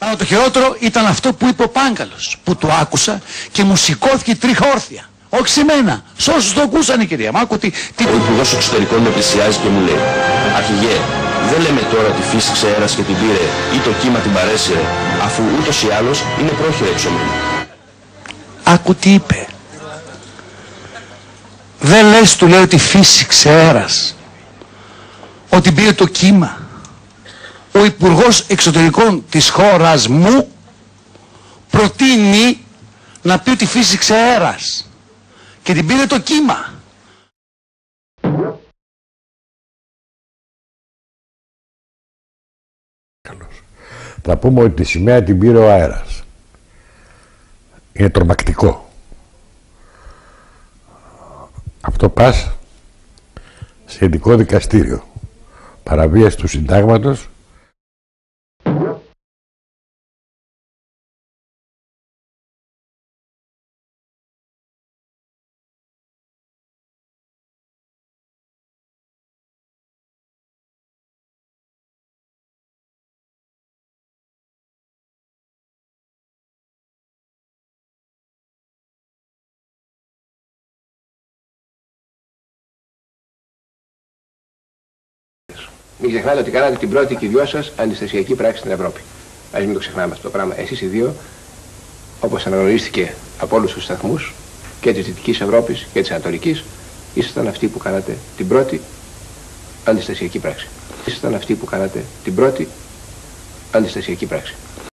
Αλλά το χειρότερο ήταν αυτό που είπε ο Πάγκαλος, που το άκουσα και μου σηκώθηκε τρίχα όρθια. Όχι σε μένα, σ' όσους το ακούσανε, κυρία. Μ' άκου τι... Ο Υπουργός Εξωτερικών με πλησιάζει και μου λέει: Αρχηγέ, δεν λέμε τώρα ότι φύσηξε ένας και την πήρε ή το κύμα την παρέσυρε, αφού ούτως ή άλλως είναι πρόχειρα υψωμένη. Άκου τι είπε. Δεν λες, του λέει, ότι φύσηξε αέρας, ότι πήρε το κύμα. Ο Υπουργός Εξωτερικών της χώρας μου προτείνει να πει ότι φύσηξε αέρας και την πήρε το κύμα. Θα πούμε ότι τη σημαία την πήρε ο αέρας. Είναι τρομακτικό. Αυτό πας σε ειδικό δικαστήριο. Παραβίαση του συντάγματος. Μην ξεχνάτε ότι κάνατε την πρώτη και οι δυο σας αντιστασιακή πράξη στην Ευρώπη. Ας μην το ξεχνάμε αυτό το πράγμα. Εσείς οι δύο, όπως αναγνωρίστηκε από όλους τους σταθμούς και της Δυτικής Ευρώπης και της Ανατολικής, ήσασταν αυτοί που κάνατε την πρώτη αντιστασιακή πράξη. Ήσασταν αυτοί που κάνατε την πρώτη αντιστασιακή πράξη.